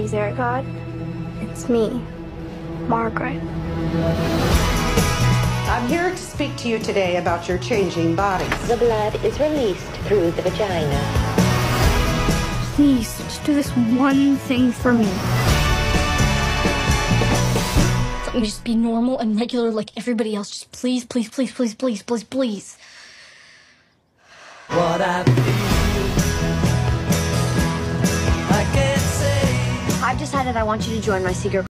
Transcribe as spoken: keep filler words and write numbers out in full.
Are you there, God? It's me, Margaret. I'm here to speak to you today about your changing bodies. The blood is released through the vagina. Please, just do this one thing for me. Let me just be normal and regular like everybody else. Just please, please, please, please, please, please, please. What I feel, I can't say. I've decided I want you to join my secret